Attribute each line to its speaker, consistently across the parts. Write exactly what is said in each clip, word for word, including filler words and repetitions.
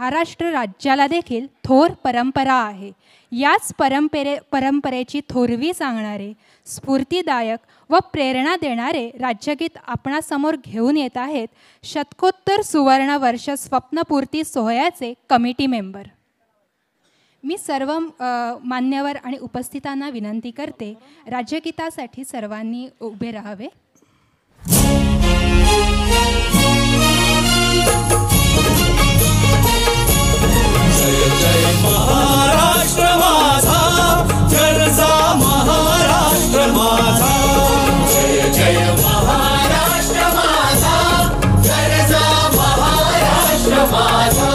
Speaker 1: महाराष्ट्र राज्याला देखील थोर परंपरा आहे. याच परंपरे परंपरेची थोरवी सांगणारे, स्फूर्तिदायक व प्रेरणा देणारे राज्यगीत आपणासमोर घेऊन येत आहेत शतकोत्तर सुवर्ण वर्ष स्वप्नपूर्ती सोहळ्याचे कमिटी मेंबर. मी सर्व मान्यवर आणि उपस्थितांना विनंती करते, राज्यगीतासाठी सर्वांनी उभे राहावे.
Speaker 2: जय जय महाराष्ट्र माझा, गरजा महाराष्ट्र माझा. जय जय महाराष्ट्र माझा, गरजा महाराष्ट्र माझा.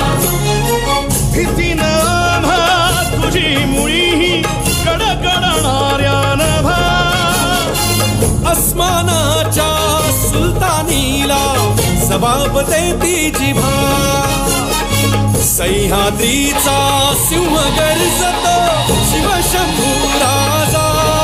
Speaker 2: भीतीनं आम्हा तुझी मुळी कडकडणाऱ्या नभा, अस्मानाच्या सुलतानीला जबाब देती जिभा. सह्याद्रीचा सिंह गर्जतो शिवशंभू राजा.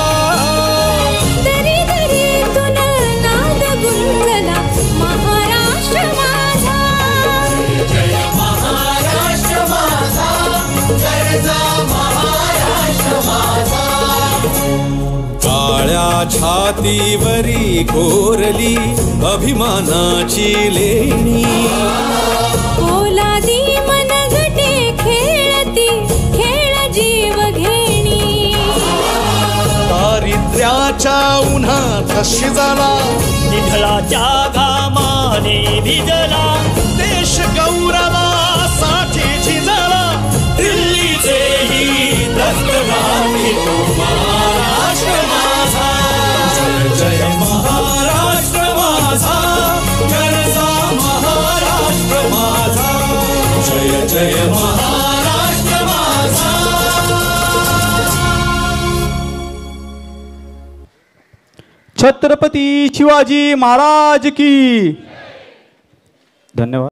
Speaker 3: दरी दरीतून नाद गुंजला महाराष्ट्र माझा.
Speaker 2: जय महाराष्ट्र माझा, गरजा महाराष्ट्र माझा. काळ्या छातीवरी कोरली अभिमानाची लेणी,
Speaker 3: पोलादी मनगटे खेळती खेळ जीव घेणी.
Speaker 2: दारिद्र्याच्या उन्हात शिजला,
Speaker 4: निढळाच्या घामाने भिजला.
Speaker 2: देश गौरवासाठी झिजला, दिल्लीचेही दस्तगामी महाराष्ट्र माझा. जय जय महाराष्ट्र माझा, गरजा महाराष्ट्र माझा. जय जय महाराष्ट्र माझा.
Speaker 5: छत्रपती शिवाजी महाराज की. धन्यवाद.